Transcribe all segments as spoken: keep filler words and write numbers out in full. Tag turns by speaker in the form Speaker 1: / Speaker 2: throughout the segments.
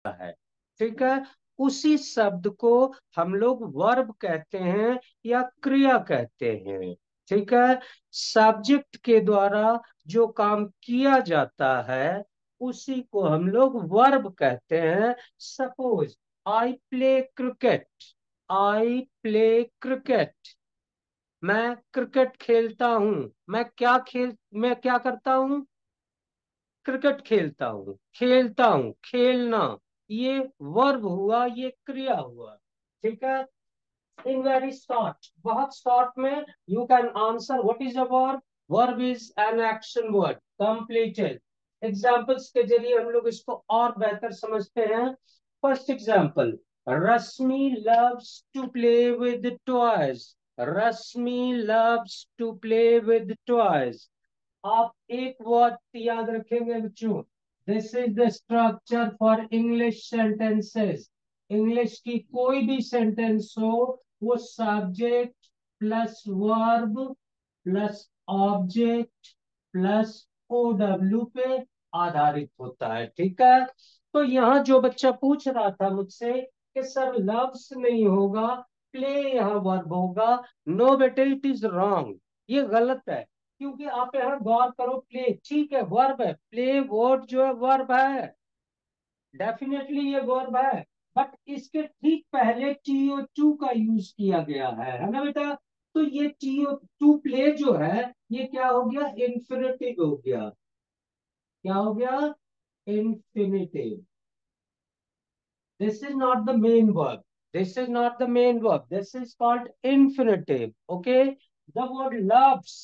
Speaker 1: है। ठीक है, उसी शब्द को हम लोग वर्ब कहते हैं या क्रिया कहते हैं। ठीक है, सब्जेक्ट के द्वारा जो काम किया जाता है उसी को हम लोग वर्ब कहते हैं। Suppose I play cricket, I play cricket, मैं क्रिकेट खेलता हूं। मैं क्या खेल मैं क्या करता हूं? क्रिकेट खेलता हूँ, खेलता हूँ, खेलना, ये वर्ब हुआ, ये क्रिया हुआ। ठीक है, इन वेरी शॉर्ट, बहुत शॉर्ट में you can answer what is a verb. Verb is an action word completed. Examples के जरिए हम लोग इसको और बेहतर समझते हैं। First example, Rashmi loves to play with toys. Rashmi loves to play with toys. आप एक वर्ड याद रखेंगे बच्चों, this is the structure for English sentences. English की कोई भी सेंटेंस हो, वो subject plus verb plus object plus O W पे आधारित होता है। ठीक है, तो यहाँ जो बच्चा पूछ रहा था मुझसे कि सर लव्स नहीं होगा, प्ले यहाँ वर्ब होगा, नो बेटे इट इज रॉन्ग, ये गलत है। क्योंकि आप यहाँ गौर करो, प्ले ठीक है वर्ब है, प्ले वर्ड जो है वर्ब है, डेफिनेटली ये वर्ब है, बट इसके ठीक पहले टीओ टू का यूज किया गया है है ना बेटा? तो ये टीओ टू प्ले जो है ये क्या हो गया? इंफिनिटिव हो गया। क्या हो गया? Infinitive. This is not the main verb, this is not the main verb, this is called infinitive. Okay, the word loves,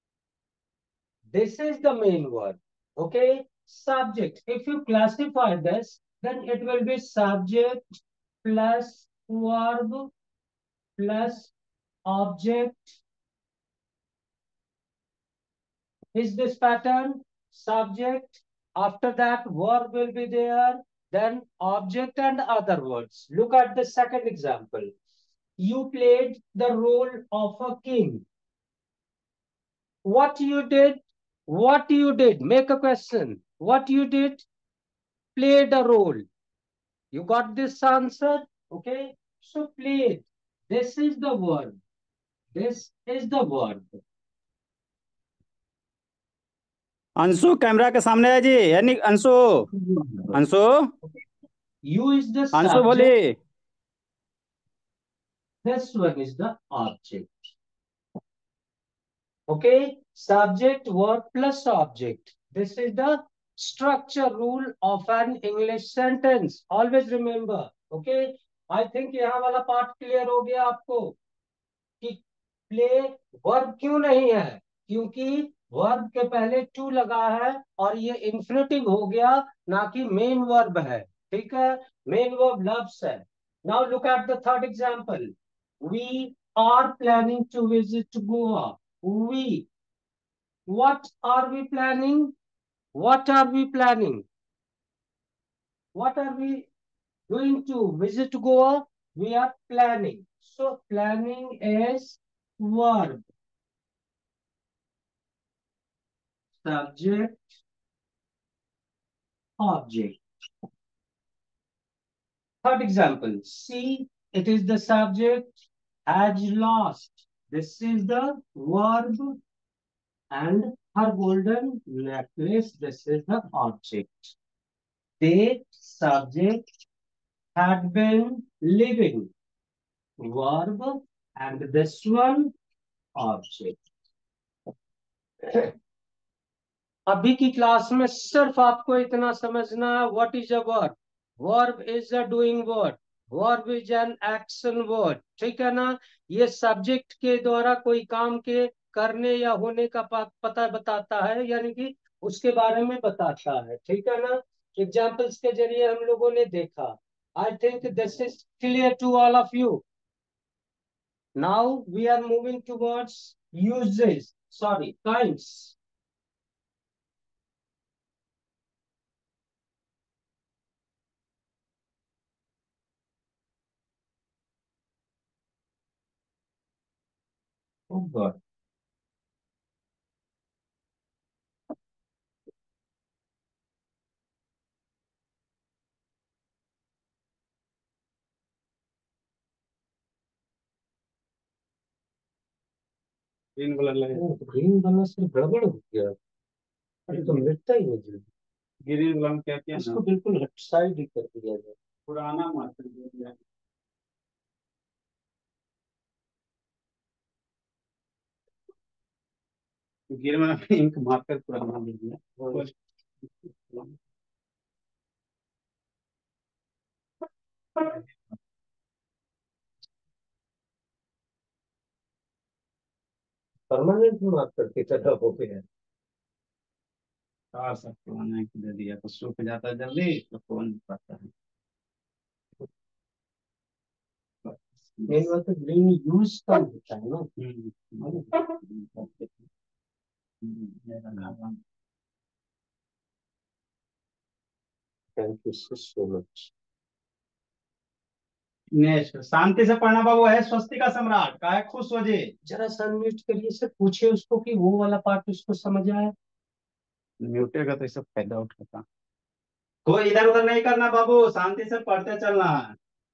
Speaker 1: this is the main word. Okay, subject. If you classify this, then it will be subject plus verb plus object. Is this pattern? Subject. After that, verb will be there. Then object and other words. Look at the second example. You played the role of a king. What you did? What you did? Make a question. What you did? Played a role. You got this answer? Okay. So played. This is the word. This is the word.
Speaker 2: Anshu camera के सामने है जी, यानी Anshu. Anshu.
Speaker 1: Okay. You is the
Speaker 2: Anshu
Speaker 1: subject.
Speaker 2: बोलिए।
Speaker 1: This one is the object. Okay. Subject, word plus object. This is the structure rule of an English sentence. Always remember. Okay. I think यहाँ वाला part clear हो गया आपको कि play verb क्यों नहीं है? क्योंकि वर्ब के पहले टू लगा है और ये इंफिनिटिव हो गया, ना कि मेन वर्ब है। ठीक है, मेन वर्ब लव्स है। Now look at the third example, we are planning to visit Goa. We, what are we planning? What are we planning? What are we going to visit Goa? We are planning. So planning is verb, subject, object. Third example, see, it is the subject, has lost. This is the verb, and her golden necklace. This is the object. They, subject, had been living, verb, and this one, object. अभी की class में सिर्फ आपको इतना समझना है, what is a verb. Verb is a doing word, verb is an action word. ठीक है ना? ये सब्जेक्ट के द्वारा कोई काम के करने या होने का प- पता बताता है, यानी कि उसके बारे में बताता है। ठीक है ना? एग्जाम्पल्स के जरिए हम लोगों ने देखा। I think this is clear to all of you. Now we are moving towards usages, sorry kinds.
Speaker 2: Green colour लगे।
Speaker 1: ओ, ग्रीन वाला से गड़बड़ हो गया। अरे तो मिटता ही नहीं जल्दी।
Speaker 2: ग्रीन कलर क्या किया
Speaker 1: इसको
Speaker 2: ना,
Speaker 1: बिल्कुल हट साइड ही कर दिया जाए।
Speaker 2: पुराना मार्केट दिया। गिर में इंक मार्कर पुराना दे दिया।
Speaker 1: परमानेंट मार्कर की तरह हो गया है।
Speaker 2: कार सब पुराना इंक दे दिया तो सूख जाता है जल्दी तो खोल नहीं पाता है।
Speaker 1: मेन बात तो ग्रीन यूज कम होता है ना।
Speaker 2: Hmm, hmm, hmm,
Speaker 1: thank you so much.
Speaker 2: Next शांति से पढ़ना बाबू है स्वस्तिका सम्राट का है खुश हो जी।
Speaker 1: जरा सा म्यूट करिए सर, पूछिए उसको कि वो वाला पार्ट उसको समझ आया।
Speaker 2: म्यूटेगा तो इससे फायदा उठाता। कोई इधर उधर नहीं करना बाबू, शांति से पढ़ते चलना है।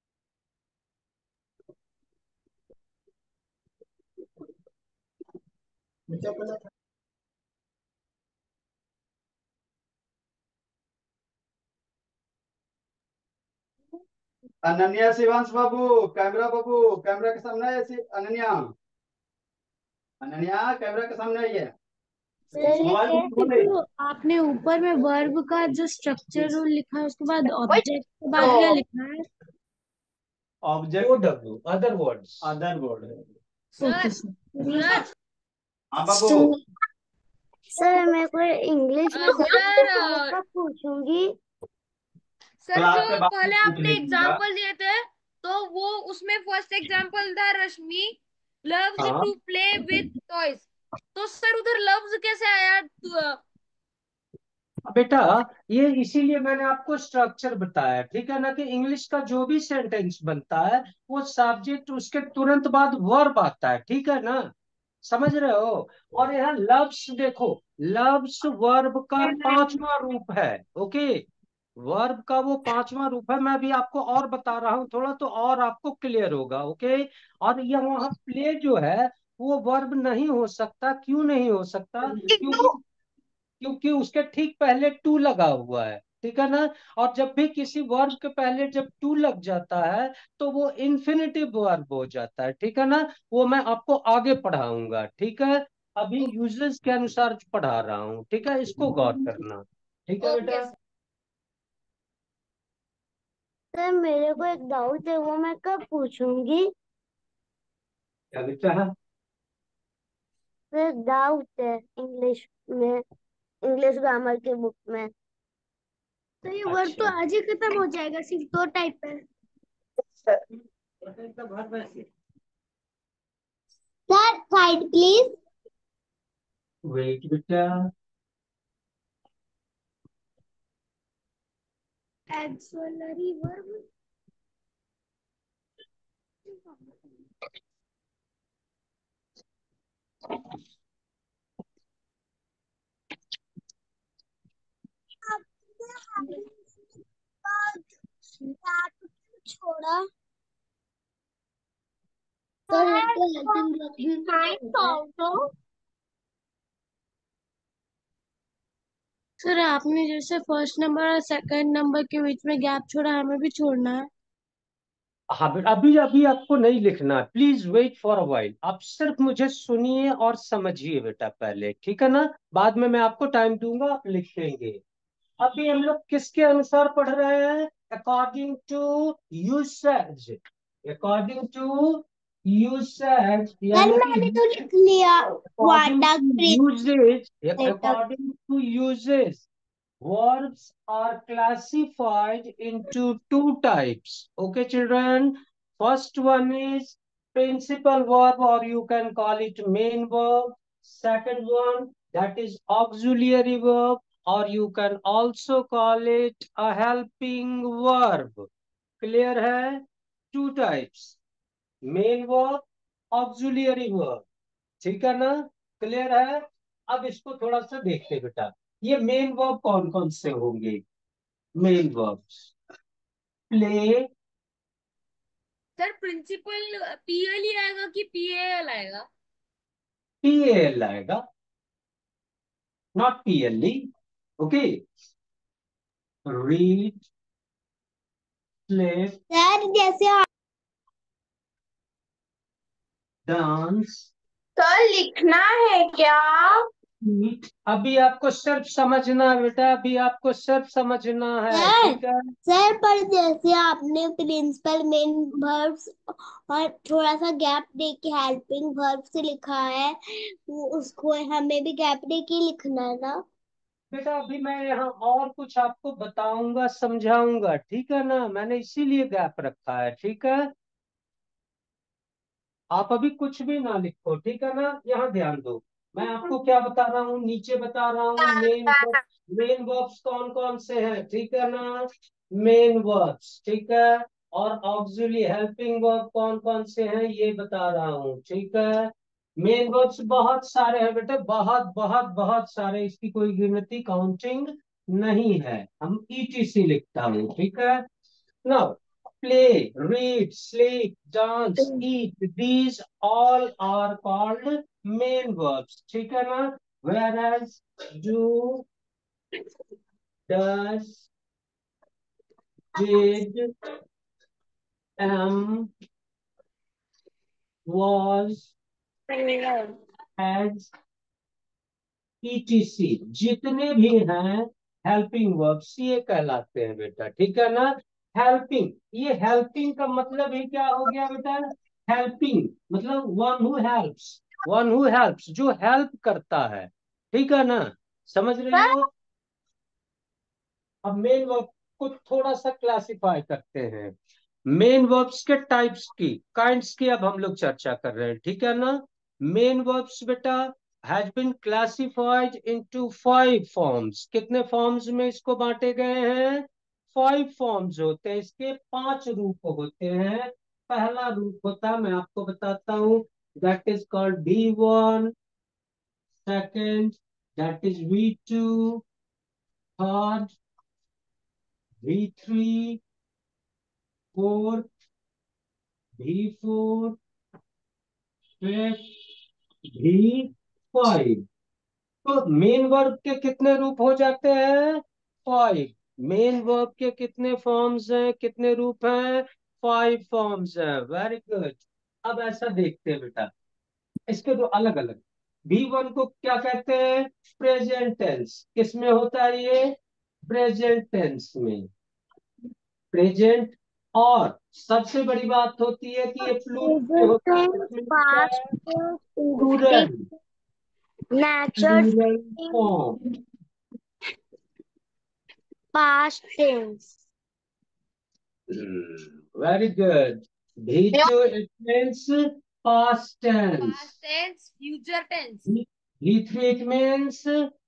Speaker 2: अनन्या शिवांश बाबू, कैमरा बाबू, कैमरा के सामने है शि- अनन्या। अनन्या कैमरा के सामने आइए।
Speaker 3: सर ये
Speaker 2: मोबाइल
Speaker 3: क्या
Speaker 2: में बोले।
Speaker 3: जो आपने ऊपर में वर्ब का जो स्ट्रक्चर रूल लिखा है उसके बाद ऑब्जेक्ट के बाद क्या लिखा है?
Speaker 2: Object
Speaker 1: O W other words.
Speaker 2: Other word है।
Speaker 3: Okay sir.
Speaker 2: हाँ बाबू।
Speaker 3: सर सर मैं कोई इंग्लिश में
Speaker 4: अ, सर
Speaker 3: मैं
Speaker 4: अ,
Speaker 3: कब पूछूंगी?
Speaker 4: सर
Speaker 2: क्लास
Speaker 4: जो
Speaker 2: के बाद में
Speaker 4: पहले
Speaker 2: पूछ
Speaker 4: आपने
Speaker 2: लीजिएगा।
Speaker 4: एग्जाम्पल दिए थे तो वो उसमें फर्स्ट एग्जाम्पल था रश्मि लव्स
Speaker 1: हाँ
Speaker 4: टू प्ले विथ टॉयज। तो सर उधर लव्स कैसे आया? तो, अ,
Speaker 1: बेटा, ये इसीलिए मैंने आपको स्ट्रक्चर बताया, ठीक है ना, कि इंग्लिश का जो भी सेंटेंस बनता है वो सब्जेक्ट उसके तुरंत बाद वर्ब आता है, ठीक है ना। समझ रहे हो। और यहाँ लव्स देखो, लव्स वर्ब का पांचवा रूप है। ओके, वर्ब का वो पांचवा रूप है। मैं भी आपको और बता रहा हूँ थोड़ा, तो और आपको क्लियर होगा। ओके। और यह वहाँ प्ले जो है वो वर्ब नहीं हो सकता। क्यों नहीं हो सकता? क्योंकि क्योंकि उसके ठीक पहले टू लगा हुआ है, ठीक है ना। और जब भी किसी वर्ब के पहले जब टू लग जाता है तो वो इन्फिनिटिव वर्ब हो जाता है, ठीक है ना। वो मैं आपको आगे पढ़ाऊंगा, ठीक है। अभी यूजेस के अनुसार पढ़ा रहा हूँ, ठीक है, इसको गौर करना। ठीक है
Speaker 4: ओके
Speaker 1: बेटा।
Speaker 4: सर।
Speaker 3: सर मेरे को एक डाउट है, वो मैं कब पूछूंगी?
Speaker 1: क्या बेटा?
Speaker 3: सर डाउट है इंग्लिश में, इंग्लिश ग्रामर की बुक में। तो ये वर्ड तो
Speaker 1: अच्छा।
Speaker 3: आज ही खत्म हो जाएगा, सिर्फ दो टाइप है। Sir side please.
Speaker 1: वेट बेटा।
Speaker 3: एक्सुअलरी वर्ब। छोड़ा। सर ये तो हेल्पिंग वर्ब भी होता है। सर आपने जैसे फर्स्ट नंबर और सेकंड नंबर के बीच में गैप छोड़ा, हमें भी छोड़ना है।
Speaker 1: हाँ बेटा, अभी अभी आपको नहीं लिखना है। Please wait for a while. आप सिर्फ मुझे सुनिए और समझिए बेटा पहले, ठीक है ना। बाद में मैं आपको टाइम दूंगा, आप लिख लेंगे। अभी हम लोग किसके अनुसार पढ़ रहे हैं? According to usage. According to usage
Speaker 3: sir
Speaker 1: यानी
Speaker 3: मैंने
Speaker 1: कि
Speaker 3: तो लिख लिया।
Speaker 1: According
Speaker 3: water
Speaker 1: to
Speaker 3: cricketer.
Speaker 1: Usage, according to usage verbs are classified into two types. Okay children, first one is principal verb, or you can call it main verb. Second one, that is auxiliary verb, or you can also call it a helping verb. Clear है? Two types, main verb, auxiliary verb, ठीक है ना। Clear है? अब इसको थोड़ा सा देखते बेटा। ये मेन वर्ब कौन कौन से होंगे? Main verbs, play,
Speaker 4: sir principal PL ही आएगा कि पीएल आएगा?
Speaker 1: पी एल आएगा, not P L E. Okay, read, sleep,
Speaker 3: sir जैसे आप
Speaker 1: डांस,
Speaker 4: सर लिखना है क्या?
Speaker 1: ईट। अभी आपको सिर्फ समझना है बेटा, अभी आपको सिर्फ समझना है,
Speaker 3: सर
Speaker 1: ठीक है।
Speaker 3: सर पर जैसे आपने प्रिंसिपल मेन वर्ब्स और थोड़ा सा गैप दे के हेल्पिंग वर्ब से लिखा है, वो उसको हमें भी गैप दे के लिखना है ना।
Speaker 1: बेटा अभी मैं यहाँ और कुछ आपको बताऊंगा, समझाऊंगा, ठीक है ना, मैंने इसीलिए गैप रखा है, ठीक है। आप अभी कुछ भी ना लिखो, ठीक है ना, यहाँ ध्यान दो। मैं आपको क्या बता रहा हूँ, नीचे बता रहा हूँ मेन मेन वर्ब्स कौन कौन से हैं, ठीक है ना, मेन वर्ब्स, ठीक है। और ऑक्सिलरी हेल्पिंग वर्ब कौन कौन से हैं ये बता रहा हूँ, ठीक है। मेन वर्ब्स बहुत सारे हैं बेटे, बहुत बहुत बहुत सारे, इसकी कोई गिनती काउंटिंग नहीं है। हम ईटीसी लिखता हूँ, ठीक है ना। Play, read, sleep, dance, eat. These all are called main verbs. ठीक है ना? Whereas do, does, did, am, was, has, et cetera जितने भी हैं हेल्पिंग वर्ब्स ये कहलाते हैं बेटा, ठीक है ना। हेल्पिंग, ये हेल्पिंग का मतलब ही क्या हो गया बेटा, हेल्पिंग मतलब one who helps, one who helps जो हेल्प करता है, ठीक है ना, समझ रही हो। अब मेन वर्ब को थोड़ा सा क्लासिफाई करते हैं, मेन वर्ब्स के टाइप्स की, काइंड्स की अब हम लोग चर्चा कर रहे हैं, ठीक है ना। मेन वर्ब्स बेटा has been classified into five forms. कितने फॉर्म्स में इसको बांटे गए हैं, फाइव फॉर्म्स होते हैं इसके, पांच रूप होते हैं। पहला रूप होता है, मैं आपको बताता हूं, that is called V one, second that is V two, third V three, fourth V four, fifth V five. तो मेन वर्ब के कितने रूप हो जाते हैं, फाइव। मेन वर्ब के कितने फॉर्म्स हैं, कितने रूप हैं, फाइव फॉर्म्स हैं, वेरी गुड। अब ऐसा देखते हैं बेटा, इसके दो अलग अलग, बी वन को क्या कहते हैं, प्रेजेंट टेंस। किस में होता है ये, प्रेजेंट टेंस में, प्रेजेंट। और सबसे बड़ी बात होती है कि ये प्लूरल में होता है,
Speaker 3: प्रेजेंट
Speaker 1: किसमें होता
Speaker 3: पास्ट
Speaker 1: है,
Speaker 3: tense
Speaker 1: plural,
Speaker 3: natural
Speaker 1: plural form.
Speaker 3: Past tense.
Speaker 1: Very good. V two it means past tense,
Speaker 4: past tense, future tense.
Speaker 1: V three it means,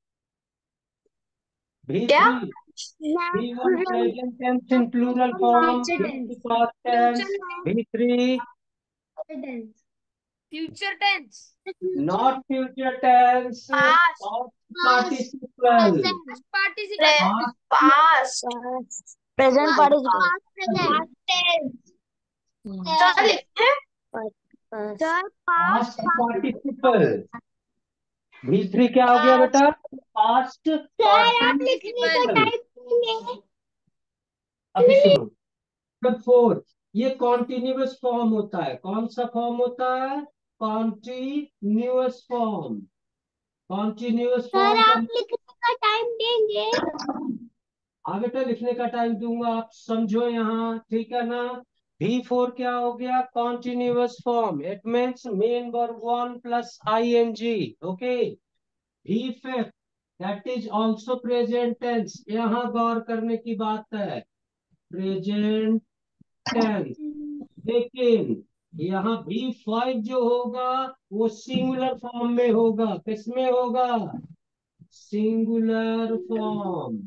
Speaker 1: V
Speaker 4: क्या?
Speaker 1: Three V one
Speaker 3: natural
Speaker 1: present tense in plural form,
Speaker 4: future
Speaker 1: V two
Speaker 4: tense.
Speaker 1: Past tense,
Speaker 4: future
Speaker 1: V three
Speaker 3: tense.
Speaker 4: Future tense.
Speaker 1: Not future tense,
Speaker 4: past
Speaker 1: past
Speaker 3: past
Speaker 1: participle,
Speaker 3: present
Speaker 4: participle.
Speaker 1: Past
Speaker 4: past.
Speaker 3: Present
Speaker 1: past
Speaker 3: participle tense.
Speaker 4: Sir लिखते हैं।
Speaker 3: Sir
Speaker 1: past
Speaker 3: past
Speaker 1: participle. V three क्या हो गया बेटा, past
Speaker 3: sir आप लिखने का
Speaker 1: participle.
Speaker 3: Time देंगे।
Speaker 1: अभी सुनो, नंबर फोर, ये कॉन्टिन्यूअस फॉर्म होता है, कौन सा फॉर्म होता है, continuous form. Continuous
Speaker 3: sir
Speaker 1: form का,
Speaker 3: आप लिखने का टाइम देंगे।
Speaker 1: हाँ बेटा लिखने का टाइम दूंगा, आप समझो यहाँ, ठीक है ना। भी फोर क्या हो गया, continuous form, it means main verb one plus I N G, okay. V fifth that is also present tense, यहाँ गौर करने की बात है, प्रेजेंट टेंस। लेकिन यहाँ बी फाइव जो होगा वो सिंगुलर फॉर्म में होगा, किसमें होगा, सिंगुलर फॉर्म।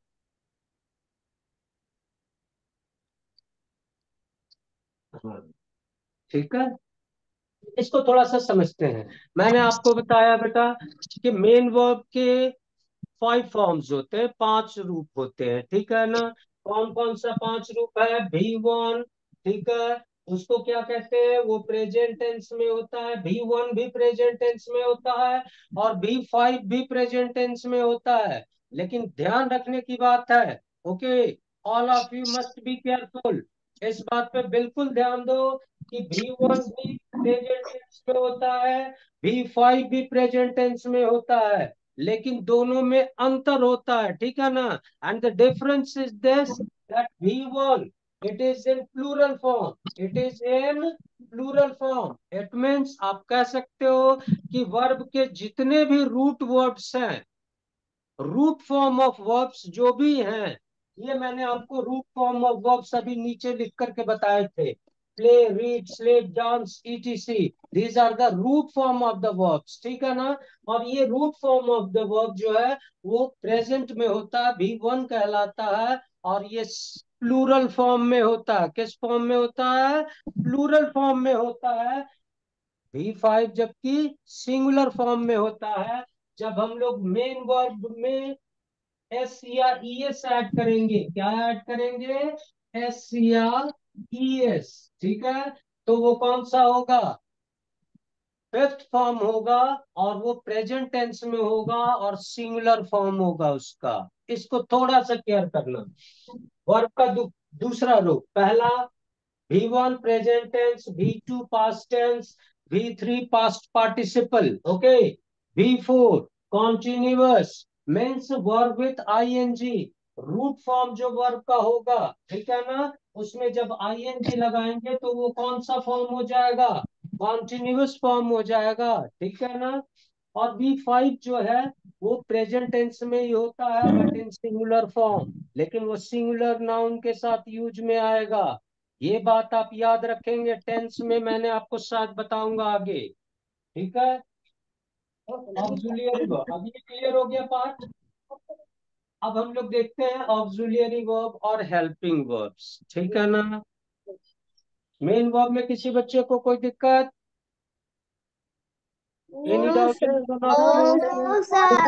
Speaker 1: हाँ, ठीक है, इसको थोड़ा सा समझते हैं। मैंने आपको बताया बेटा कि मेन वर्ब के फाइव फॉर्म्स होते हैं, पांच रूप होते हैं, ठीक है ना। कौन कौन सा पांच रूप है, भी वन, ठीक है, उसको क्या कहते हैं, वो प्रेजेंट टेंस में होता है, भी वन भी प्रेजेंट टेंस में होता है और भी फाइव भी प्रेजेंट टेंस में होता है। लेकिन ध्यान रखने की बात है, okay, all of you must be careful, इस बात पे बिल्कुल ध्यान दो कि भी वन भी प्रेजेंट टेंस में होता है, भी फाइव भी प्रेजेंट टेंस में होता है, लेकिन दोनों में अंतर होता है, ठीक है ना। And the difference is this, that V one it is in plural form, it is in plural form, it means आप कह सकते हो कि वर्ब के जितने भी रूट वर्ब्स हैं, रूट फॉर्म ऑफ वर्ब्स जो भी हैं, ये मैंने आपको रूट फॉर्म ऑफ वर्ब्स अभी नीचे लिख करके बताए थे, play, read, sleep, dance, ETC, these are the root form of the verbs, ठीक है ना। और ये root form of the verb जो है वो प्रेजेंट में होता है, भी वन कहलाता है, और ये प्लूरल फॉर्म में होता है, किस फॉर्म में होता है, प्लूरल फॉर्म में होता है, भी फाइव जबकि सिंगुलर फॉर्म में होता है। जब हम लोग मेन वर्ब में एस या ई एस ऐड करेंगे, क्या ऐड करेंगे, एस या ई एस, ठीक है, तो वो कौन सा होगा, फिफ्थ फॉर्म होगा, और वो प्रेजेंट टेंस में होगा और सिंगुलर फॉर्म होगा उसका। इसको थोड़ा सा केयर करना। वर्ब का दू, दूसरा रूप, पहला V one present tense, V two past tense, V three past participle, okay, V four continuous means verb with ING, root form जो वर्ब का होगा, ठीक है ना, उसमें जब आईएनजी लगाएंगे तो वो कौन सा फॉर्म हो जाएगा, कॉन्टिन्यूअस फॉर्म हो जाएगा, ठीक है ना। और बी फाइव जो है वो प्रेजेंट टेंस में ही होता है बट इन सिंगुलर फॉर्म, लेकिन वो सिंगुलर नाउन के साथ यूज में आएगा। ये बात आप याद रखेंगे, टेंस में मैंने आपको शायद बताऊंगा आगे, ठीक है। ऑक्सिलियरी वर्ब, अब ये क्लियर हो गया पार्ट। अब हम लोग देखते हैं ऑक्सिलियरी वर्ब और हेल्पिंग वर्ब्स, ठीक है ना। मेन वर्ब में किसी बच्चे को कोई दिक्कत, any
Speaker 3: no
Speaker 1: doubt,
Speaker 3: sir,
Speaker 1: no
Speaker 3: no sir,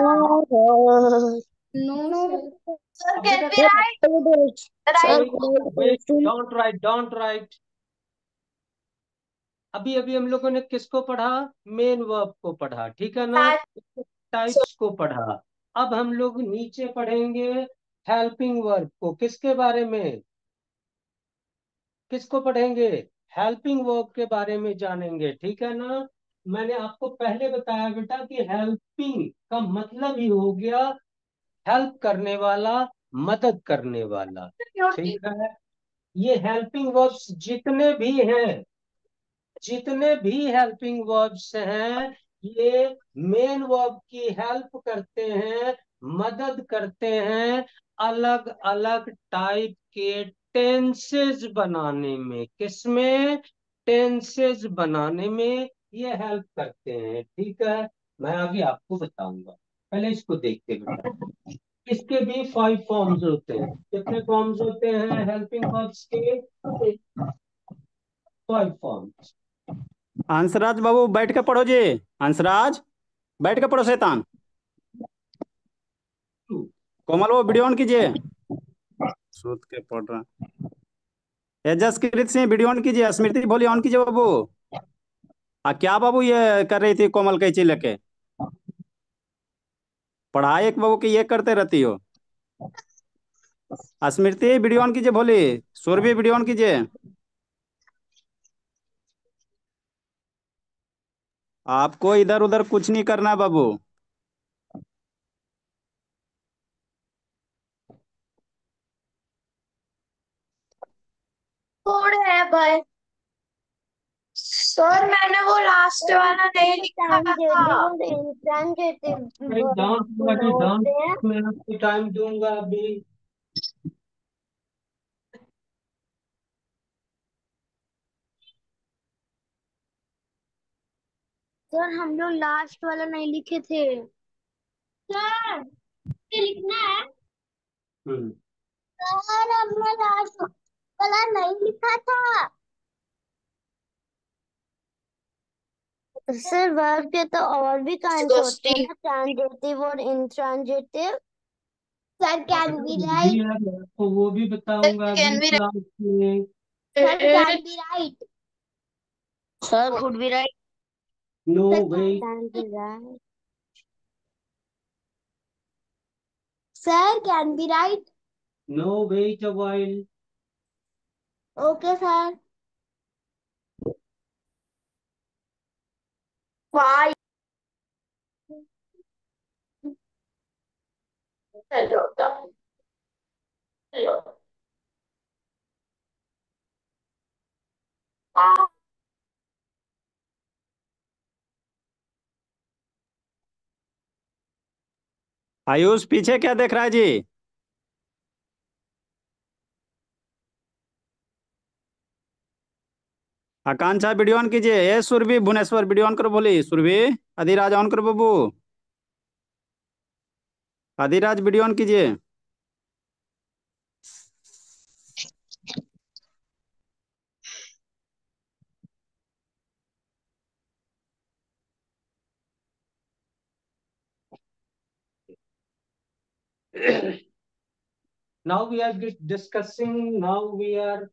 Speaker 4: no sir.
Speaker 3: Sir
Speaker 1: अब बेटा
Speaker 3: sir
Speaker 1: don't write, don't write. अभी अभी हम लोगों ने किसको पढ़ा, मेन वर्ब को पढ़ा, ठीक है ना, टाइप्स को पढ़ा। अब हम लोग नीचे पढ़ेंगे हेल्पिंग वर्ब को, किसके बारे में, किसको पढ़ेंगे, हेल्पिंग वर्ब के बारे में जानेंगे, ठीक है ना। मैंने आपको पहले बताया बेटा कि हेल्पिंग का मतलब ही हो गया हेल्प करने वाला, मदद करने वाला, ठीक है। ये हेल्पिंग वर्ब्स जितने भी हैं, जितने भी हेल्पिंग वर्ब्स हैं, ये मेन वर्ब की हेल्प करते हैं, मदद करते हैं, अलग अलग टाइप के टेंसेस बनाने में, किसमें, टेंसेस बनाने में ये हेल्प करते हैं, ठीक है। मैं आगे आपको बताऊंगा, पहले इसको देखते बेटा। इसके भी फाइव फॉर्म्स होते हैं, कितने फॉर्म्स होते हैं हेल्पिंग वर्ब्स के, फाइव फॉर्म्स।
Speaker 2: हंसराज बाबू बैठ के पढ़ो जी। हंसराज बैठ के पढ़ो शैतान। कोमल वो वीडियो ऑन कीजिए। सोच के पढ़ रहा। एजस्कृत सिंह वीडियो ऑन कीजिए। स्मृति बोलिए ऑन कीजिए बाबू। आ क्या बाबू ये कर रही थी कोमल कैची लेके, पढ़ाई एक बाबू की ये करते रहती हो। स्मृति वीडियो ऑन कीजिए, भोली सौरभी वीडियो ऑन कीजिए। आपको इधर उधर कुछ नहीं करना है बाबू।
Speaker 5: कोड है भाई सर, मैंने वो लास्ट वाला नहीं लिखा था।
Speaker 3: ट्रांजेटिव और इंट्रांजेटिव
Speaker 1: डांस वाली डांस
Speaker 3: होते हैं।
Speaker 1: में आपको टाइम दूंगा अभी।
Speaker 3: सर हम लोग लास्ट वाला नहीं लिखे थे सर, ये लिखना है
Speaker 1: हम्म,
Speaker 3: सर, हमने लास्ट वाला नहीं लिखा था सर। वर्ब के तो और भी काइंड होते हैं, ट्रांजेटिव और इंट्रांजेटिव। सर कैन बी
Speaker 1: वो भी
Speaker 3: राइट,
Speaker 1: है, मैं आपको वो भी बताऊंगा
Speaker 5: कैन
Speaker 1: अगली
Speaker 5: बी
Speaker 1: क्लास में।
Speaker 3: Sir can be right. Sir could be right.
Speaker 1: No,
Speaker 3: Sir,
Speaker 1: wait.
Speaker 3: can be right. Sir, can be right.
Speaker 1: No, wait a while.
Speaker 3: Okay, sir.
Speaker 5: Why? Hello, darling. Hello. Ah.
Speaker 2: Ayush पीछे क्या देख रहा है जी? आकांक्षा video on कीजिए। ए Surabhi Bhubaneswar video on करो। बोली Surabhi. Adhiraj on करो बाबू। अधिराज वीडियो ऑन कीजिए।
Speaker 1: Now we are dis- discussing, now we are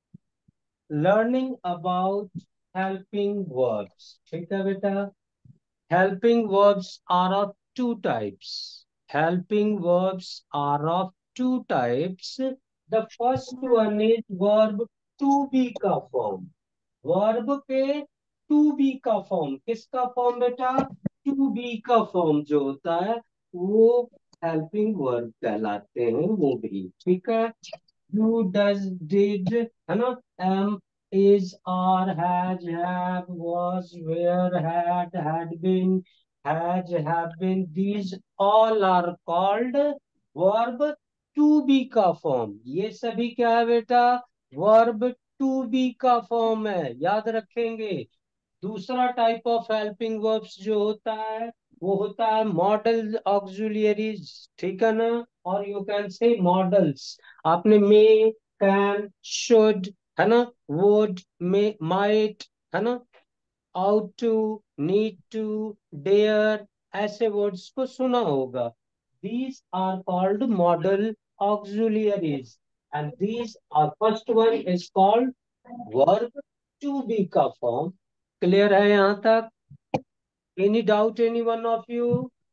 Speaker 1: learning about helping verbs. ठीक है बेटा? Helping verbs are of two types. Helping verbs are of two types. The first one is verb to be का form. Verb के to be का form. किसका form बेटा? To be का form जो होता है वो helping verb कहलाते हैं वो भी। ठीक है? Do, does, did, है ना? am, is, are, has, have, was, were, had, had been, has, have been. These all are called verb to be का form. ये सभी क्या है बेटा? verb to be का form है, याद रखेंगे। दूसरा टाइप ऑफ हेल्पिंग वर्ब्स जो होता है वो होता है मॉडल ऑक्सिलियरीज। ठीक है ना? और यू कैन से मॉडल्स। आपने मे, कैन, शुड, है ना, वुड, मे, माइट, है ना, ought to, need to, dare, ऐसे वर्ड्स को सुना होगा। These are called model auxiliaries and these are first one is called verb to be का form। क्लियर है यहाँ तक? Any doubt any one of you?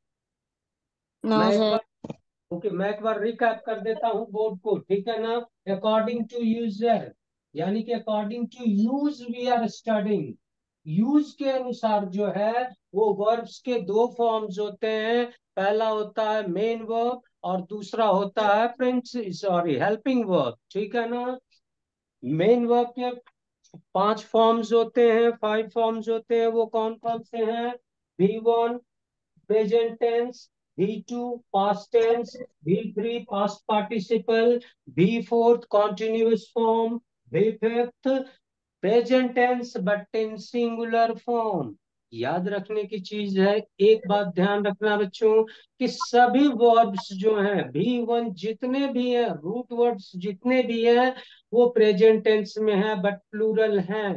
Speaker 3: No,
Speaker 1: मैं एक
Speaker 3: sir.
Speaker 1: बार ओके मैं एक बार रिकैप कर देता हूँ बोर्ड को। ठीक है ना? अकॉर्डिंग टू यूजर, यानी कि according to use we are studying. Use के अनुसार जो है वो वर्ब्स के दो फॉर्म्स होते हैं। पहला होता है मेन वर्ब और दूसरा होता है प्रिंस सॉरी हेल्पिंग वर्ब। ठीक है ना? मेन वर्ब के पांच फॉर्म्स होते हैं, फाइव फॉर्म्स होते हैं। वो कौन कौन से हैं? V one present tense, V two past tense, V three past participle, V fourth continuous form, V fifth present tense but in singular form. याद रखने की चीज है, एक बात ध्यान रखना बच्चों कि सभी वर्ब्स जो हैं भी वन जितने भी हैं, रूट वर्ड्स जितने भी हैं वो प्रेजेंट टेंस में है बट प्लूरल हैं,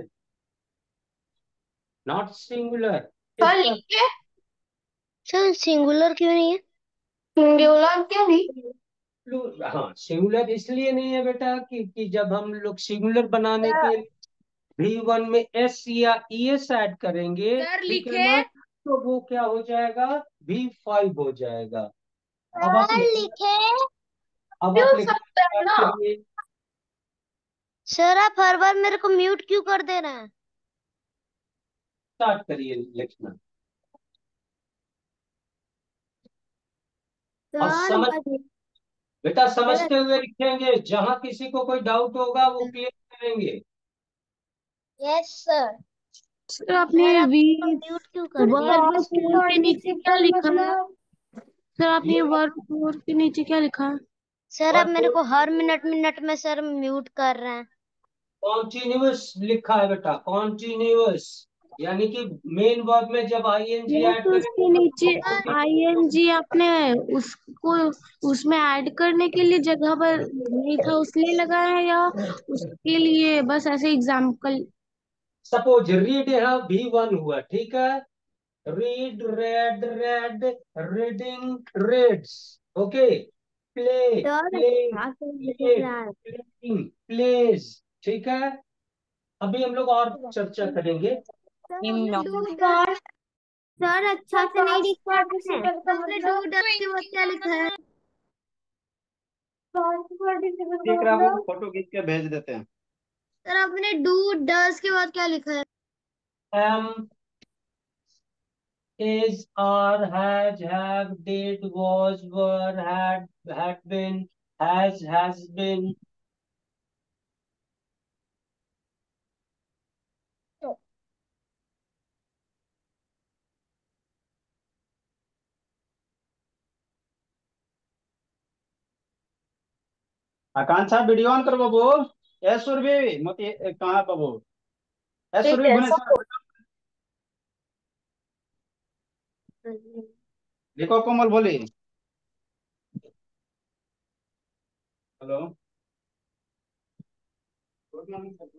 Speaker 1: नॉट सिंगुलर।
Speaker 5: सर
Speaker 1: इसका
Speaker 5: लिखिए।
Speaker 3: सर सिंगुलर क्यों नहीं है?
Speaker 5: सिंगुलर क्यों नहीं?
Speaker 1: प्लू- हाँ सिंगुलर इसलिए नहीं है बेटा कि, कि जब हम लोग सिंगुलर बनाने के भी वन में एस या ई एस ऐड करेंगे,
Speaker 4: सर
Speaker 1: ठीक है
Speaker 4: लिखे।
Speaker 1: ना, तो वो क्या हो जाएगा? भी फाइव हो जाएगा। अब आप
Speaker 3: सर
Speaker 1: लिख
Speaker 3: लिखे।
Speaker 1: अब आप
Speaker 5: क्यों
Speaker 1: लिखना
Speaker 5: सकते हैं
Speaker 1: स्टार्ट
Speaker 5: ना?
Speaker 1: करिए।
Speaker 3: सर आप हर बार मेरे को म्यूट क्यों कर दे रहे हैं?
Speaker 1: स्टार्ट करिए लिखना और
Speaker 3: सर
Speaker 1: समझ
Speaker 3: बस-
Speaker 1: बेटा समझते हुए लिखेंगे। जहां किसी को कोई डाउट होगा वो क्लियर करेंगे।
Speaker 3: Yes sir.
Speaker 6: सर आपने
Speaker 3: सर आप
Speaker 6: वी
Speaker 3: म्यूट क्यों कर दिए?
Speaker 6: वर्ब फोर के नीचे क्या लिखा है?
Speaker 5: मतलब
Speaker 6: सर आपने
Speaker 1: ये
Speaker 6: वर्ब फोर के नीचे क्या लिखा है?
Speaker 3: सर आप
Speaker 1: वर्ब
Speaker 3: मेरे को हर मिनट मिनट में सर म्यूट कर रहे हैं।
Speaker 1: कॉन्टिन्यूअस लिखा है बेटा, कॉन्टिन्यूअस, यानी कि मेन वर्ब में जब आईएनजी
Speaker 6: वो
Speaker 1: ऐड
Speaker 6: तो
Speaker 1: करेंगे
Speaker 6: उसके
Speaker 1: तो
Speaker 6: नीचे
Speaker 1: continue-
Speaker 6: आईएनजी आपने उसको उसमें ऐड करने के लिए जगह पर नहीं था उसलिए लगा है, या उसके लिए बस ऐसे एग्जाम्पल?
Speaker 1: सपोज रीड यहाँ भी वन हुआ, ठीक है? Read, read, read, reading, reads. Okay, play,
Speaker 3: sir
Speaker 1: play,
Speaker 3: हाँ सर लिख
Speaker 1: प्लेड,
Speaker 3: रहा है।
Speaker 1: Playing, plays. ठीक है? अभी हम लोग और चर्चा करेंगे।
Speaker 3: सर सर अच्छा से नहीं लिख पा रहे हैं।
Speaker 4: हमने डू डज के बाद क्या लिखा है?
Speaker 2: ठीक है, वो फोटो खींच के भेज देते हैं।
Speaker 3: सर आपने डू डज के बाद क्या लिखा है?
Speaker 1: Am is, are, has, have, did, was, were, had, had been, has, has been।
Speaker 2: Akanksha video on करो बाबू। ए सुरभि मोती ए, कहाँ है बाबू? ए सुरभि भुवनेश्वर देखो, कोमल बोली। Hello, good morning sir.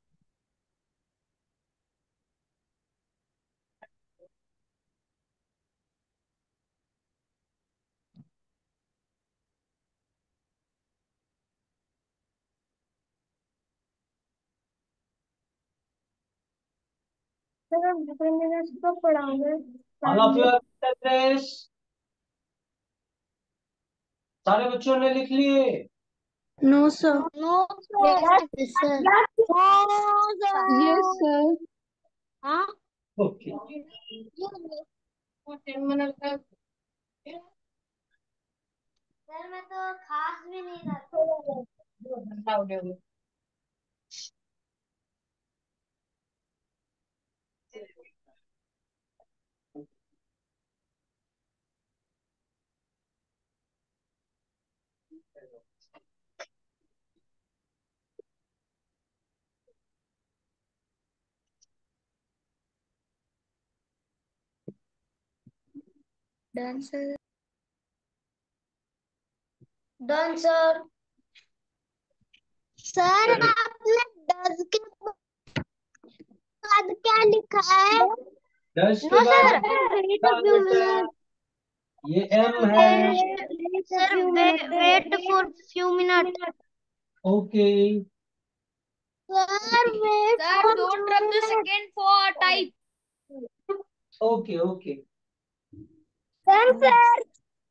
Speaker 3: Sir हम दूसरे मिनट को पढ़ाऊंगे।
Speaker 1: All of you have address? सारे बच्चों ने लिख लिए?
Speaker 6: No sir.
Speaker 3: No sir. Sir
Speaker 6: yes sir.
Speaker 3: हाँ
Speaker 1: ओके।
Speaker 3: सर मैं तो खास भी नहीं रखता। Done sir. Done sir. Sir आपने डज के बाद क्या लिखा है?
Speaker 1: दस के
Speaker 3: नो
Speaker 1: बाद
Speaker 3: सर वेट
Speaker 1: क्या
Speaker 3: अ फ्यू
Speaker 1: बेटा?
Speaker 3: मिनट।
Speaker 1: ये एम है।
Speaker 3: Sir wait for few minute.
Speaker 1: Okay.
Speaker 3: Sir wait
Speaker 4: Sir,
Speaker 3: for
Speaker 4: don't
Speaker 3: few
Speaker 4: rub the
Speaker 3: minute.
Speaker 4: second for type.
Speaker 1: Okay okay.
Speaker 3: Done sir.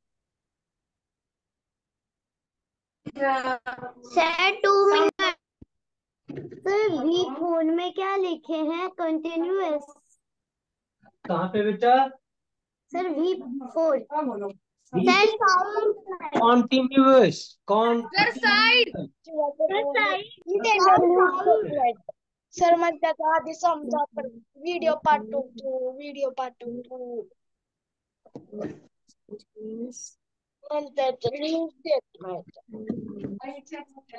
Speaker 3: Sir two minute. Sir V phone में क्या लिखे हैं? Continuous.
Speaker 1: कहाँ पे बेटा?
Speaker 3: Sir V four. Sir sound.
Speaker 1: Continuous. Con
Speaker 4: Sir, side.
Speaker 7: Sir म्हणतात आधी समजा पण व्हिडिओ पाठवतो व्हिडिओ पाठवतो म्हणतात लिंक देत नाही।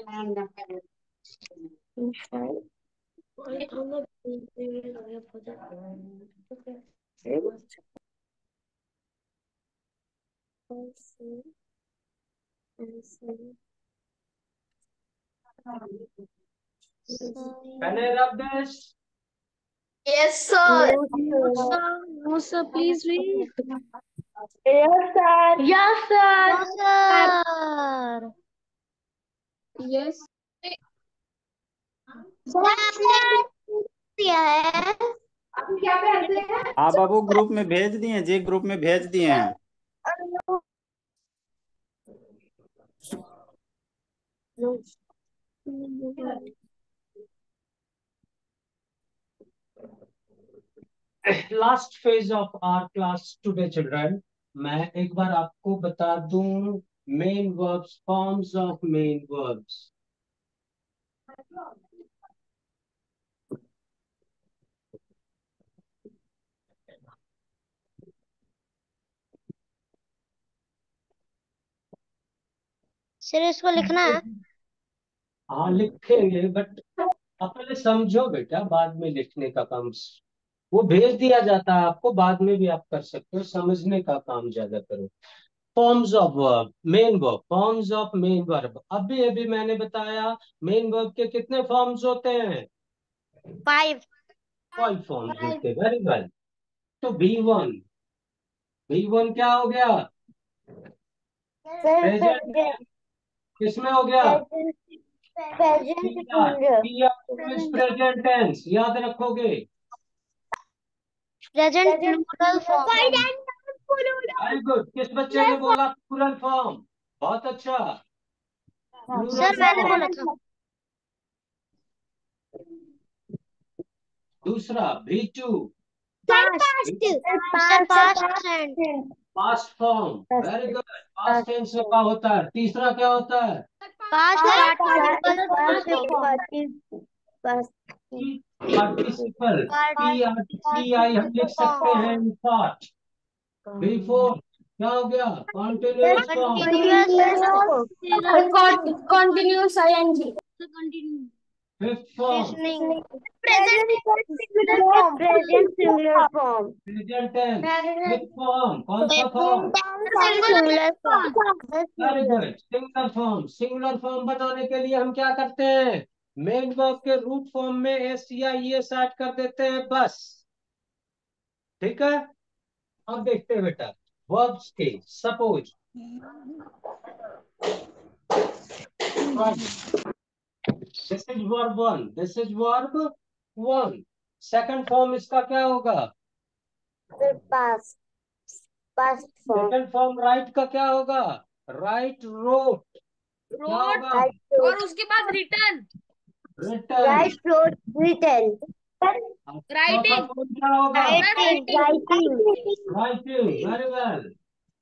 Speaker 1: Can I rub this?
Speaker 7: Yes sir.
Speaker 6: No sir please wait.
Speaker 7: Yes sir. Yes sir.
Speaker 3: Sir
Speaker 6: yes
Speaker 3: दिया है।
Speaker 7: क्या कहते हैं?
Speaker 2: हाँ बाबू, ग्रुप में भेज दिए, जी ग्रुप में भेज दिए हैं।
Speaker 1: Last phase of our class today children. मैं एक बार आपको बता दूं main verbs, forms of main verbs.
Speaker 3: Sir इसको लिखना है?
Speaker 1: हाँ लिखेंगे, बट आप पहले समझो बेटा, बाद में लिखने का काम वो भेज दिया जाता है आपको, बाद में भी आप कर सकते हो, समझने का काम ज्यादा करो। Forms of verb, main verb, forms of main verb. अभी अभी मैंने बताया मेन वर्ब के कितने फॉर्म्स होते हैं?
Speaker 3: फाइव।
Speaker 1: फाइव फॉर्म्स होते हैं। Very well. तो बी वन, बी वन क्या हो गया? प्रेजेंट। किसमें हो गया? प्रेजेंट टेंस याद रखोगे।
Speaker 3: Present plural form.
Speaker 1: Very good. किस बच्चे ने बोला प्लूरल फॉर्म? बहुत अच्छा।
Speaker 3: सर मैंने बोला था।
Speaker 1: दूसरा भी two past form. Very good. Past tense में क्या होता है? तीसरा क्या होता है? Participle. P R T I हम लिख सकते हैं इन पार्ट। बिफोर क्या हो गया? Continuous form.
Speaker 5: Continuous ing.
Speaker 1: Fifth form
Speaker 3: present singular form.
Speaker 1: Present tense. Fifth form कौन सा form?
Speaker 3: Singular form.
Speaker 1: Very good. Singular form. Singular form बनाने के लिए हम क्या करते हैं? मेन वर्ब के रूट फॉर्म में एस या एस ऐड कर देते हैं बस। ठीक है। अब देखते हैं बेटा वर्ब्स के। Suppose this is verb one. This is verb one. Second form इसका क्या होगा?
Speaker 3: Past past form.
Speaker 1: Second form write का क्या होगा? Right road. क्या
Speaker 4: रोड
Speaker 1: होगा?
Speaker 4: और उसके बाद return
Speaker 1: return.
Speaker 3: Write wrote return.
Speaker 4: Writing
Speaker 1: form क्या होगा?
Speaker 3: Writing writing
Speaker 1: writing. Very well.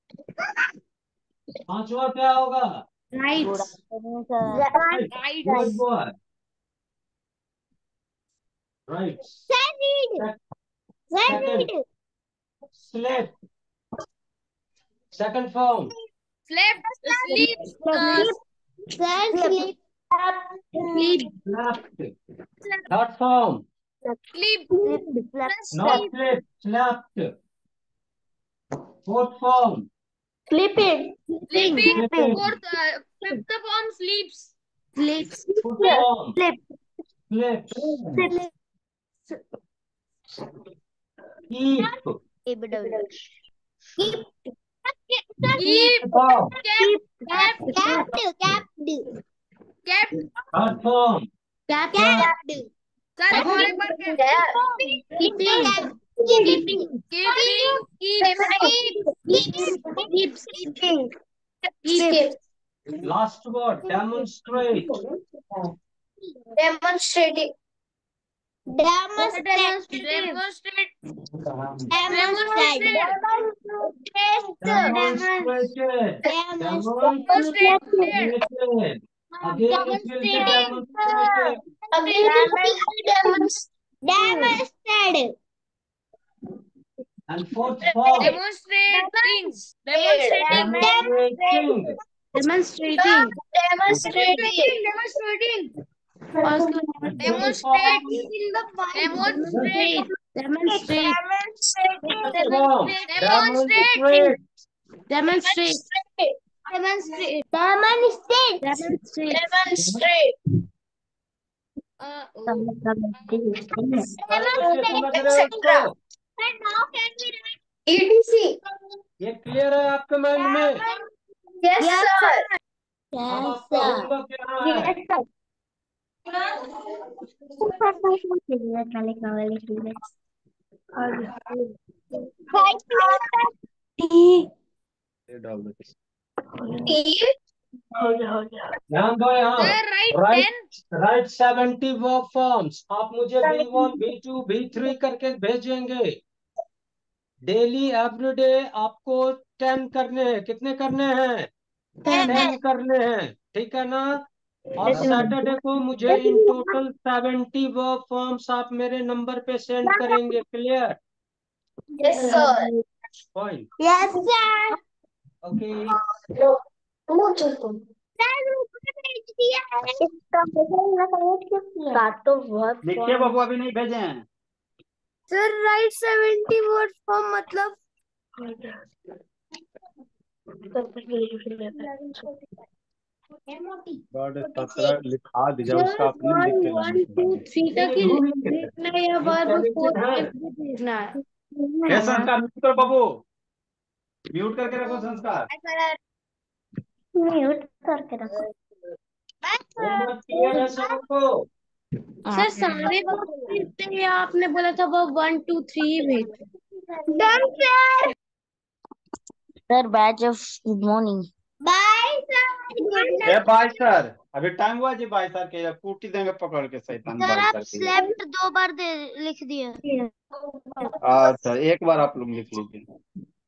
Speaker 1: पांचवा क्या होगा?
Speaker 6: Writes.
Speaker 4: Right
Speaker 1: good boy. Right. Second slept. Second form
Speaker 4: slept sleep
Speaker 3: sleep
Speaker 1: slept. Third form
Speaker 4: sleep
Speaker 1: not slept slept. Fourth form
Speaker 3: sleeping
Speaker 4: sleeping
Speaker 1: Sleeping.
Speaker 4: Fourth fifth form sleeps
Speaker 6: sleeps.
Speaker 1: Fifth form sleeps. Keep.
Speaker 3: keep
Speaker 4: keep
Speaker 1: form
Speaker 4: kept
Speaker 3: kept
Speaker 4: kept
Speaker 1: third form
Speaker 6: kept.
Speaker 4: Sir और एक बार
Speaker 6: keeping.
Speaker 3: keeping
Speaker 4: keeping keeps
Speaker 3: keeping
Speaker 5: Keep.
Speaker 1: Last word demonstrate.
Speaker 5: Demonstrating.
Speaker 3: demonstrate
Speaker 4: demonstrate
Speaker 3: demonstrate
Speaker 1: Demonstrated.
Speaker 3: demonstrate
Speaker 1: Demonstrated. Again it will be demonstrated.
Speaker 3: demonstrated
Speaker 1: And fourth form
Speaker 4: demonstrate things demonstrating
Speaker 1: demonstrating.
Speaker 6: Demonstrating.
Speaker 5: Demonstrating.
Speaker 4: demonstrating
Speaker 6: और उसके
Speaker 4: demonstrate
Speaker 6: demonstrate.
Speaker 4: demonstrate
Speaker 6: demonstrate.
Speaker 1: Fourth form demonstrate.
Speaker 6: Demonstrate.
Speaker 3: demonstrate demonstrate
Speaker 6: demonstrate.
Speaker 5: Demonstrate.
Speaker 4: uh,
Speaker 1: सारे बच्चे समझ रहे हो इसको?
Speaker 5: E T C.
Speaker 1: ये clear है आपके माइंड में?
Speaker 5: Yes, sir.
Speaker 1: अब आपका होमवर्क यहाँ है।
Speaker 5: T.
Speaker 1: ध्यान दो यहाँ।
Speaker 4: sir write
Speaker 1: write
Speaker 4: ten
Speaker 1: write seventy verb forms आप मुझे B one B two B three करके भेजेंगे। डेली एवरीडे आपको टेन करने हैं। कितने करने हैं? टेन करने हैं। ठीक है ना? और सैटरडे को मुझे in total seventy verb forms आप मेरे नंबर पे सेंड करेंगे। Clear?
Speaker 5: Yes, sir.
Speaker 1: Point.
Speaker 3: yes sir
Speaker 1: okay.
Speaker 5: No. Mucho.
Speaker 3: काटो वर्ड
Speaker 2: देखिए बाबू अभी नहीं भेजे हैं।
Speaker 3: Sir write seventy word form मतलब
Speaker 2: वर्ड सत्रह लिखा दीजिए उसका अपने लिख के
Speaker 6: वन
Speaker 2: लाना।
Speaker 6: टू थ्री तक ही लिखना है या वर्ब फोर फाइव भी भेजना है।
Speaker 2: ए संस्कार म्यूट करो बाबू। म्यूट करके रखो संस्कार।
Speaker 3: म्यूट करके रखो।
Speaker 1: होमवर्क क्लियर है सबको?
Speaker 6: सर सारे बुक भेजते हैं या आपने बोला था वो वन टू थ्री भेजते?
Speaker 3: Done sir.
Speaker 6: Sir batch of good morning.
Speaker 3: Bye sir.
Speaker 2: ए बाय सर, अभी टाइम हुआ जी बाय सर के, कूटी देंगे पकड़ के शैतान
Speaker 3: सर
Speaker 2: बाय
Speaker 3: आप
Speaker 2: सर के।
Speaker 3: स्लेप्ट दो बार दे लिख दिए।
Speaker 2: अच्छा एक बार आप लोग लिख लीजिए।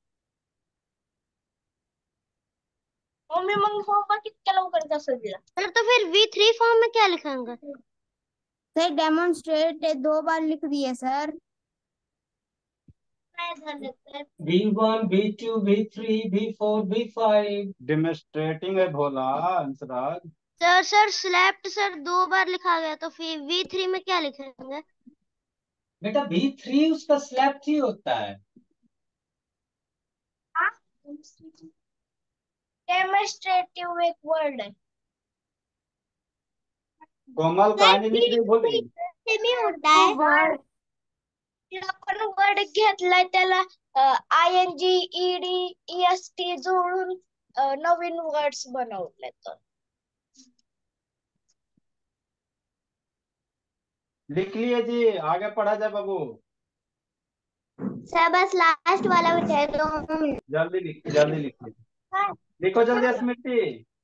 Speaker 7: मम्मी मम्मी होमवर्क कितना लोग करता सर दिला।
Speaker 3: सर तो फिर वी थ्री फॉर्म में क्या लिखेंगे?
Speaker 6: सर डेमोन्स्ट्रेट दो बार लिख दिए sir.
Speaker 1: B one, B two, B three, B four, B five.
Speaker 2: Demonstrating है Bhola Anshraj.
Speaker 3: Sir sir slept sir दो बार लिखा गया तो फिर वी थ्री में क्या लिखेंगे?
Speaker 1: बेटा बी थ्री उसका स्लैब ही होता है।
Speaker 7: डेमोन्स्ट्रेटिव एक वर्ड है।
Speaker 2: कोमल कहानी लिख रही भोली।
Speaker 3: सेमी होता है।
Speaker 7: वर्ड आपण वर्ड घेतलाय त्याला I N G E D E S T जोडून अ, नवीन वर्ड्स बनवले तर
Speaker 2: लिख लिए जी, आगे पढ़ा जाए बाबू।
Speaker 3: सर बस लास्ट वाला बचा है दो मिनट।
Speaker 2: जल्दी लिख, जल्दी लिखिए, लिखो जल्दी स्मृति।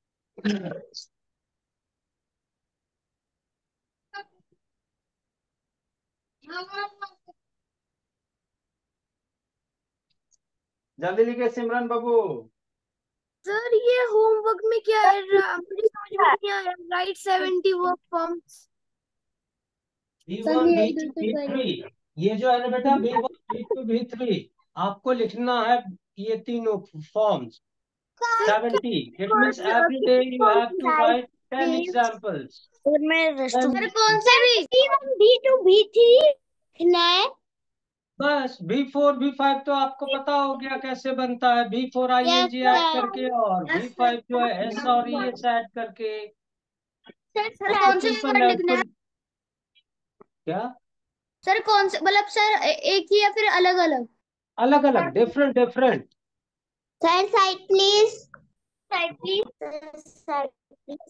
Speaker 2: जल्दी लिखिए सिमरन बाबू।
Speaker 6: सर ये होमवर्क में क्या है? रा- मुझे समझ में नहीं आया। Write seventy work forms.
Speaker 1: B
Speaker 6: sir
Speaker 1: one,
Speaker 6: ये
Speaker 1: बी
Speaker 6: इधर
Speaker 1: टू,
Speaker 6: तो
Speaker 1: बी
Speaker 6: गए।
Speaker 1: थ्री, ये जो है ना बेटा B one, B two, B three, आपको लिखना है ये तीनों forms. Seventy, it means every day you have to write ten examples.
Speaker 6: Sir मैं रेस्टरूम।
Speaker 3: सर कौन से भी? B one B two B three लिखना है।
Speaker 1: बस बी फोर, बी फाइव तो आपको पता हो गया कैसे बनता है, B four I N
Speaker 3: S
Speaker 1: G add करके, और बी
Speaker 3: सर।
Speaker 1: फाइव जो है एस और ई एस ऐड करके।
Speaker 3: सर
Speaker 1: तो
Speaker 3: कौन से
Speaker 1: सिंपल
Speaker 3: वर्ड
Speaker 1: है
Speaker 3: लिखना है?
Speaker 1: आपको। क्या?
Speaker 3: सर कौन से मतलब सर ए- एक ही या फिर अलग अलग?
Speaker 1: अलग अलग, different different.
Speaker 3: Sir side please. Side please. Side please.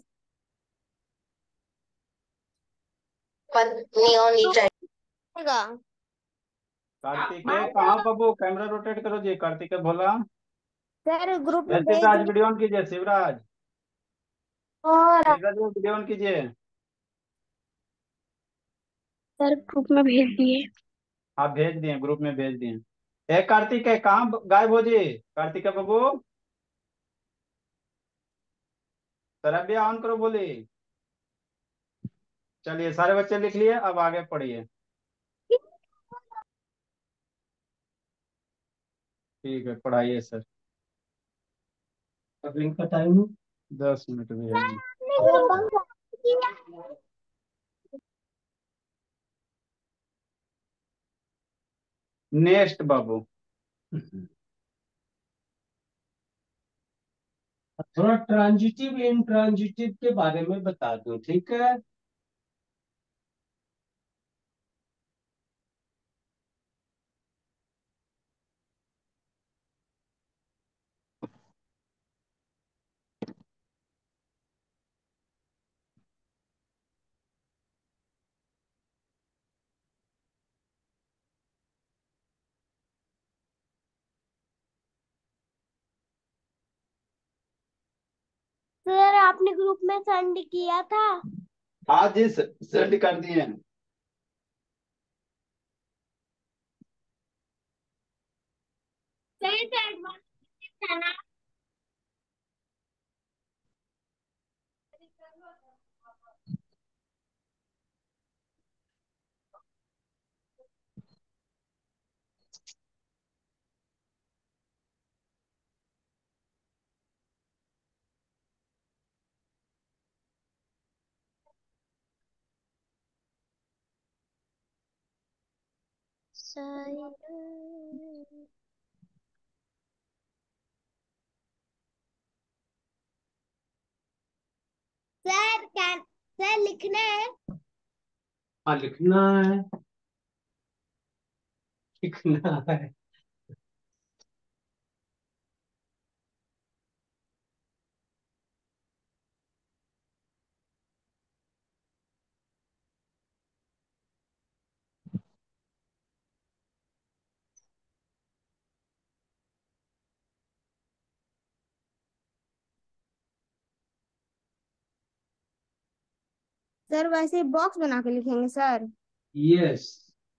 Speaker 7: पत्नी होनी चाहिए।
Speaker 2: कार्तिक है कहाँ बाबू, कैमरा रोटेट करो जी। कार्तिक है भोला।
Speaker 6: सर ग्रुप
Speaker 2: ए,
Speaker 6: में भेज
Speaker 2: शिवराज
Speaker 6: दिए।
Speaker 2: वीडियो ऑन कीजिए, शिवराज
Speaker 6: और
Speaker 2: शिवराज वीडियो ऑन कीजिए।
Speaker 6: सर ग्रुप में भेज दिए।
Speaker 2: आप भेज दिए, ग्रुप में भेज दिए। ए कार्तिक है कहाँ गायब हो जी। कार्तिक है बाबू, तरबिया ऑन करो बोली। चलिए सारे बच्चे लिख लिए, अब आगे पढ़िए। ठीक है पढ़ाइए सर।
Speaker 1: अब लिंक का टाइम है।
Speaker 2: दस मिनट में जाएंगे। नेक्स्ट बाबू।
Speaker 1: थोड़ा ट्रांजिटिव इंट्रांजिटिव के बारे में बता दूं, ठीक है?
Speaker 3: सर आपने ग्रुप में सेंड किया था।
Speaker 2: हाँ जी सेंड कर दिए हैं।
Speaker 3: सर कैन सर लिखना है।
Speaker 1: हाँ लिखना है, लिखना है।
Speaker 6: सर वैसे बॉक्स बना के लिखेंगे सर?
Speaker 1: यस।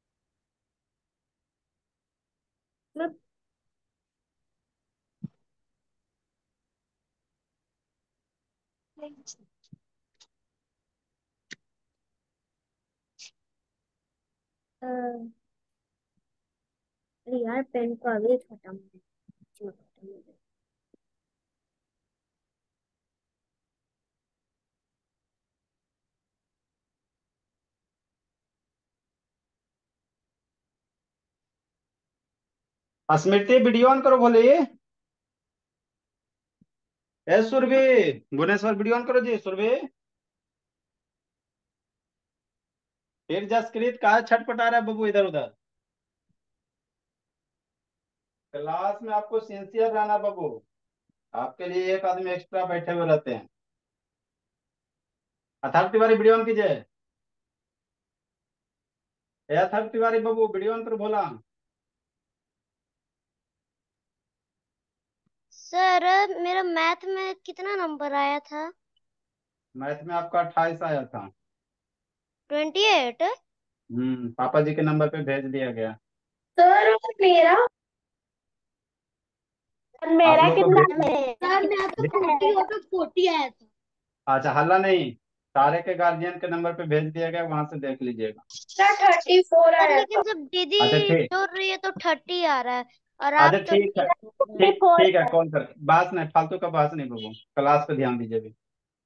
Speaker 6: यार पेन को अभी खत्म।
Speaker 2: स्मृति वीडियो ऑन करो बोले। ए सुरभि, भुवनेश्वर वीडियो ऑन करो जी। सुरभि, फिर जसकृत कहा छटपटा रहा है बबू इधर उधर। क्लास में आपको सिंसियर रहना बबू। आपके लिए एक आदमी एक्स्ट्रा बैठे हुए रहते हैं। अथर्व तिवारी वीडियो ऑन कीजिए। ए अथर्व तिवारी बबू वीडियो ऑन करो बोला।
Speaker 3: सर मेरा मैथ में कितना नंबर आया था?
Speaker 2: मैथ में आपका अट्ठाईस आया था।
Speaker 3: Twenty eight.
Speaker 2: हम्म पापा जी के नंबर पे भेज दिया गया।
Speaker 5: सर मेरा
Speaker 2: आप
Speaker 3: मेरा
Speaker 2: लोग को
Speaker 3: कितना
Speaker 2: भेज
Speaker 3: है? सर मेरा तो फोर्टी और तो फोर्टी आया था।
Speaker 2: अच्छा हल्ला नहीं, सारे के गार्जियन के नंबर पे भेज दिया गया, वहां से देख लीजिएगा।
Speaker 5: सर थर्टी फोर
Speaker 3: सर
Speaker 5: आया
Speaker 3: लेकिन
Speaker 5: था।
Speaker 3: जब दीदी
Speaker 2: अच्छा ठीक।
Speaker 3: जोड़ रही है तो थर्टी आ रहा है और
Speaker 2: अच्छा
Speaker 3: आप तो
Speaker 2: ठीक है,
Speaker 3: फिफ्टी
Speaker 2: ठीक
Speaker 3: फोर।
Speaker 2: ठीक है, कॉल कर। बात नहीं, फालतू का बात नहीं बबू, क्लास पे ध्यान दीजिए अभी।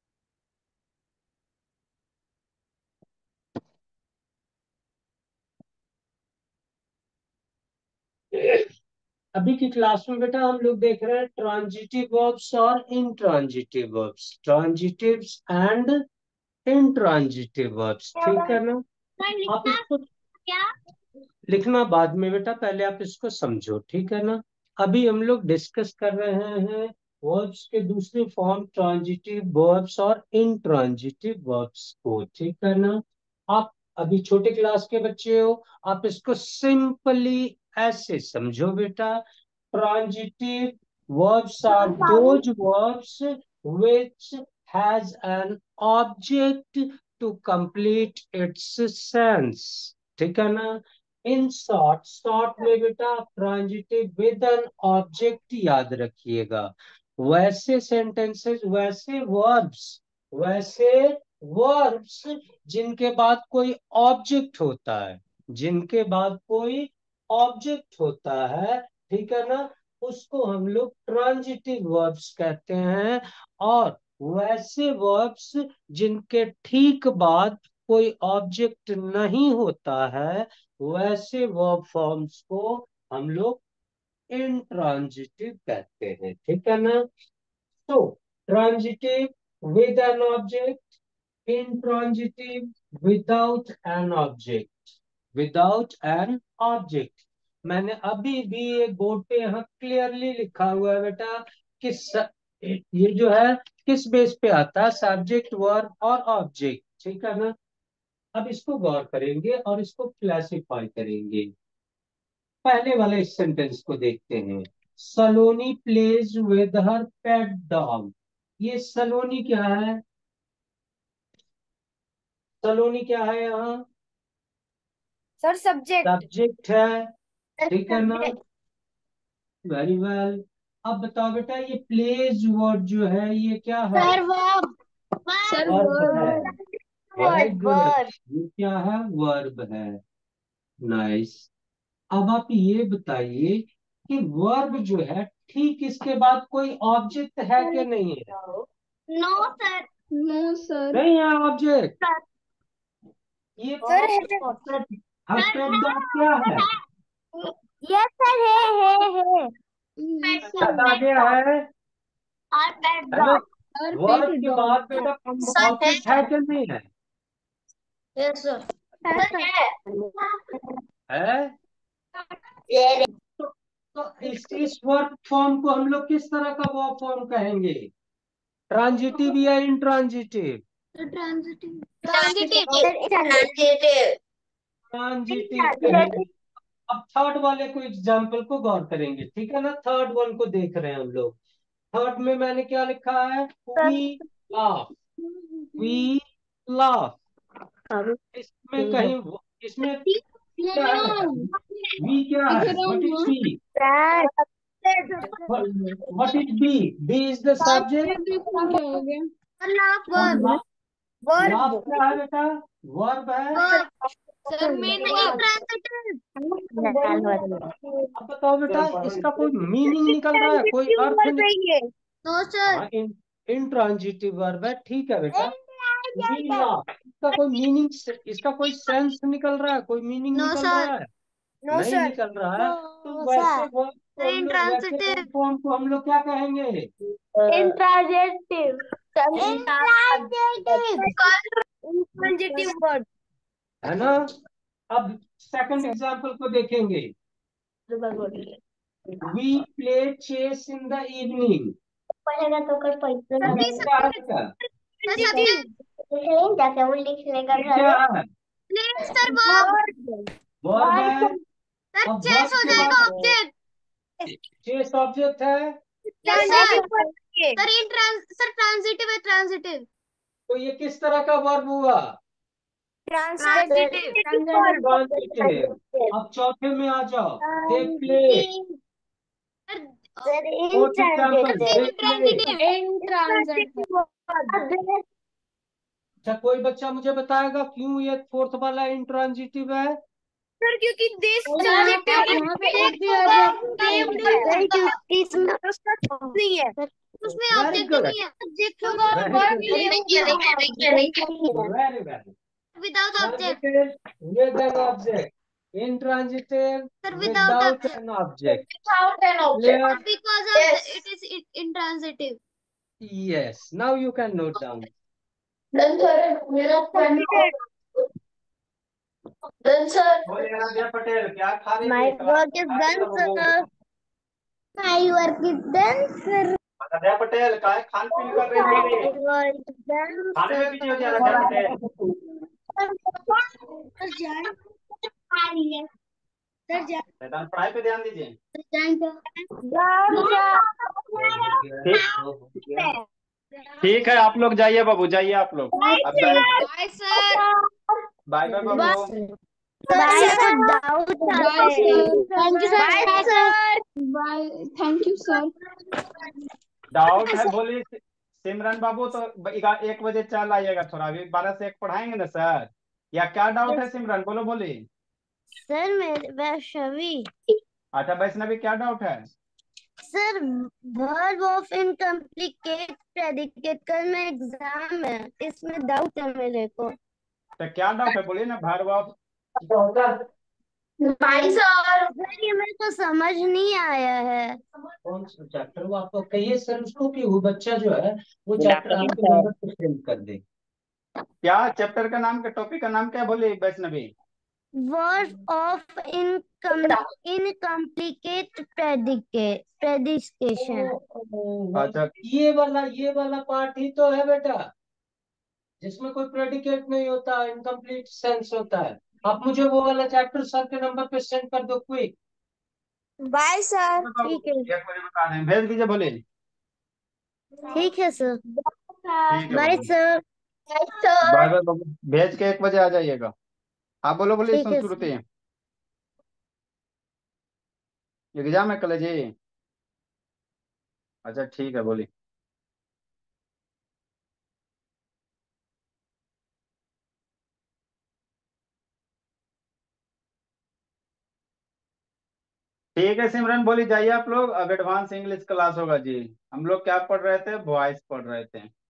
Speaker 1: अभी की क्लास में बेटा हम लोग देख रहे हैं ट्रांजिटिव वर्ब्स और intransitive verbs, transitives and intransitive verbs, ठीक है ना। आप इसको
Speaker 3: क्या?
Speaker 1: लिखना बाद में बेटा, पहले आप इसको समझो, ठीक है ना। अभी हम लोग डिस्कस कर रहे हैं वर्ब्स के दूसरे फॉर्म ट्रांजिटिव वर्ब्स और इंट्रांजिटिव वर्ब्स को, ठीक है ना। आप अभी छोटे क्लास के बच्चे हो, आप इसको सिंपली ऐसे समझो बेटा। Transitive verbs are those verbs which has an object to complete its sense, ठीक है ना। इन शॉर्ट, शॉर्ट में बेटा ट्रांजिटिव विद एन ऑब्जेक्ट याद रखिएगा। वैसे सेंटेंसेस, वैसे वर्ब्स, वैसे वर्ब्स जिनके बाद कोई ऑब्जेक्ट होता है, जिनके बाद कोई ऑब्जेक्ट होता है, ठीक है ना, उसको हम लोग ट्रांजिटिव वर्ब्स कहते हैं। और वैसे वर्ब्स जिनके ठीक बाद कोई ऑब्जेक्ट नहीं होता है, वैसे वर्ब फॉर्म्स को हम लोग इंट्रांजिटिव कहते हैं, ठीक है ना। तो transitive with an object, intransitive without an object, without an object। मैंने अभी भी एक बोर्ड पे यहाँ क्लियरली लिखा हुआ है बेटा कि स, ये जो है किस बेस पे आता है, सब्जेक्ट वर्ब और ऑब्जेक्ट, ठीक है ना। अब इसको गौर करेंगे और इसको क्लासिफाई करेंगे। पहले वाले इस सेंटेंस को देखते हैं। Saloni plays with her pet dog. ये सलोनी क्या है? सलोनी क्या है यहाँ?
Speaker 7: Sir subject.
Speaker 1: सब्जेक्ट है, ठीक है ना। Very well. अब बताओ बेटा ये प्लेज वर्ड जो है ये क्या है?
Speaker 3: Sir verb.
Speaker 6: सर
Speaker 1: वर्ब है।
Speaker 6: Verb.
Speaker 1: Very
Speaker 3: verb
Speaker 1: good,
Speaker 3: verb.
Speaker 1: ये क्या है? वर्ब है। नाइस। अब आप ये बताइए कि वर्ब जो है ठीक इसके बाद कोई ऑब्जेक्ट है कि नहीं है?
Speaker 3: No sir.
Speaker 6: No sir.
Speaker 1: नहीं है ऑब्जेक्ट। ये
Speaker 7: सर है।
Speaker 1: पेट डॉग क्या है?
Speaker 3: यस सर, है है है।
Speaker 1: बता गया है।
Speaker 3: और पेट
Speaker 1: हेलो,
Speaker 3: डॉग।
Speaker 6: और
Speaker 1: वर्ब
Speaker 6: पेट
Speaker 1: के
Speaker 6: डॉग।
Speaker 1: बाद बेटा
Speaker 3: सर है।
Speaker 1: ऑब्जेक्ट है कि नहीं है?
Speaker 5: Yes sir.
Speaker 1: है।
Speaker 3: है।
Speaker 1: तो, तो इस इस वर्ब फॉर्म को हम लोग किस तरह का वर्ब फॉर्म कहेंगे? ट्रांजिटिव या इंट्रांजिटिव?
Speaker 6: ट्रांजिटिव।
Speaker 3: ट्रांजिटिव।
Speaker 1: ट्रांजिटिव कहेंगे। अब थर्ड वाले को एग्जाम्पल को गौर करेंगे, ठीक है ना। थर्ड वन को देख रहे हैं हम लोग। थर्ड में मैंने क्या लिखा है? वी लाफ, वी लाफ, इसमें कहीं वो- इसमें क्या है? वी क्या है? What is we? What is B? B is the subject.
Speaker 6: क्या हो गया?
Speaker 1: लाभ क्या है बेटा? वर्ब है।
Speaker 4: Sir main verb.
Speaker 1: अब बताओ बेटा, इसका कोई मीनिंग निकल रहा है? कोई अर्थ निकल?
Speaker 3: No sir.
Speaker 1: हाँ, इन इंट्रांजिटिव वर्ब है, ठीक है बेटा। वी लाभ, इसका कोई मीनिंग, इसका कोई सेंस निकल रहा है? कोई मीनिंग
Speaker 3: नो
Speaker 1: निकल
Speaker 3: सर।
Speaker 1: रहा है?
Speaker 7: नो
Speaker 1: नहीं
Speaker 7: सर।
Speaker 1: निकल रहा है। तो
Speaker 3: नो
Speaker 1: वैसे
Speaker 3: सर।
Speaker 1: वर्ब को हम लोग, वैसे वर्ब को हमको हम लोग क्या कहेंगे?
Speaker 7: इंट्राजेक्टिव।
Speaker 3: Intransitive
Speaker 7: word.
Speaker 1: है ना? अब सेकंड एग्जाम्पल को देखेंगे। We play chess in the evening.
Speaker 7: पढ़ेगा तो कर पैसे
Speaker 1: क्या है बेटा?
Speaker 7: जाके वो लिखने का
Speaker 1: ये क्या है?
Speaker 3: सर
Speaker 1: वर्ब है।
Speaker 3: सर
Speaker 1: अब
Speaker 3: चेस
Speaker 1: वर्ब
Speaker 3: हो
Speaker 1: के
Speaker 3: जाएगा
Speaker 1: बाद
Speaker 3: ऑब्जेक्ट।
Speaker 1: चेस ऑब्जेक्ट है।
Speaker 3: सर इंट्रांस सर ट्रांजिटिव है, ट्रांजिटिव।
Speaker 1: तो ये किस तरह का वर्ब हुआ?
Speaker 3: ट्रांजिटिव।
Speaker 1: ट्रांजिटिव। अब चौथे में आ जाओ। They play. Fourth example, they play.
Speaker 3: Intransitive.
Speaker 1: अच्छा, कोई बच्चा मुझे बताएगा क्यों ये फोर्थ वाला इंट्रांजिटिव है?
Speaker 4: सर क्योंकि दिस
Speaker 6: यहाँ पे यहाँ पे एक भी ऑब्जेक्ट
Speaker 7: नहीं है।
Speaker 3: उसमें
Speaker 1: वेरी
Speaker 3: ऑब्जेक्ट
Speaker 1: गुड,
Speaker 3: नहीं है। ऑब्जेक्ट होगा
Speaker 1: very
Speaker 3: verb
Speaker 1: good,
Speaker 3: without
Speaker 1: very very.
Speaker 3: Object.
Speaker 1: Transitive with an object. Intransitive
Speaker 3: sir without
Speaker 1: without
Speaker 3: object.
Speaker 1: an object.
Speaker 7: Without an object.
Speaker 1: Clear?
Speaker 3: Because
Speaker 7: Yes.
Speaker 3: Of it is intransitive.
Speaker 1: Yes. Now you can note down.
Speaker 7: Then sir, मेरा submitted. Then sir,
Speaker 2: बोलिए नदिया पटेल, क्या खा रही
Speaker 7: my
Speaker 2: है?
Speaker 7: work is done, sir. My work is done, sir.
Speaker 2: नदिया पटेल, काय खान पीन कर रही
Speaker 7: My
Speaker 2: है?
Speaker 7: work is done,
Speaker 2: खाने में बिजी हो गया
Speaker 7: sir.
Speaker 2: नदिया पटेल।
Speaker 7: सर जान आ रही है। सर जान
Speaker 2: मैदान पढ़ाई पे ध्यान दीजिए।
Speaker 7: जान
Speaker 2: ठीक ठीक है, आप लोग जाइए बाबू, जाइए आप लोग। अब bye
Speaker 4: bye sir.
Speaker 2: Bye bye बाबू।
Speaker 7: Bye sir. Doubt
Speaker 6: bye sir.
Speaker 7: Thank you sir. Bye sir.
Speaker 6: Bye, thank you sir.
Speaker 2: Doubt है बोली सिमरन बाबू तो इगा- एक बजे चल आइएगा, थोड़ा अभी बारह से एक पढ़ाएंगे ना सर। या क्या डाउट है सिमरन, बोलो बोली।
Speaker 7: सर मेरे वैष्णवी
Speaker 2: अच्छा वैष्णवी, क्या डाउट है?
Speaker 7: Sir, verb of incomplete predicate कल में एग्जाम है, इसमें डाउट है मेरे को।
Speaker 2: तो क्या डाउट है बोलिए ना, भार बाप।
Speaker 7: भाई सर सर ये मेरे को समझ नहीं आया है।
Speaker 1: कौन सा चैप्टर वो आपको कहिए सर उसको कि वो बच्चा जो है वो चैप्टर आपके नंबर पे सेंड कर दे।
Speaker 2: क्या चैप्टर का नाम, का टॉपिक का नाम क्या बोली Vaishnavi?
Speaker 7: Verb of income incomplete predicate predication.
Speaker 2: अच्छा
Speaker 1: ये वाला ये वाला पार्ट ही तो है बेटा, जिसमें कोई प्रेडिकेट नहीं होता, इनकम्प्लीट सेंस होता है। आप मुझे वो वाला चैप्टर सर के नंबर पे सेंड कर दो क्विक।
Speaker 7: Bye sir. ठीक है
Speaker 2: एक बजे बता दें, भेज दीजिए बोले।
Speaker 7: ठीक है सर।
Speaker 2: ठीक है
Speaker 7: बाय
Speaker 2: बाबू।
Speaker 7: सर।
Speaker 2: बाय बाय बाबू, भेज के एक बजे आ जाइएगा। आप बोलो बोलिए
Speaker 7: ठीक है
Speaker 2: संस्कृति। एग्जाम है कल जी? अच्छा ठीक है, बोलिए। ठीक है सिमरन, बोली जाइए आप लोग। अब एडवांस इंग्लिश क्लास होगा जी। हम लोग क्या पढ़ रहे थे? वॉइस पढ़ रहे थे।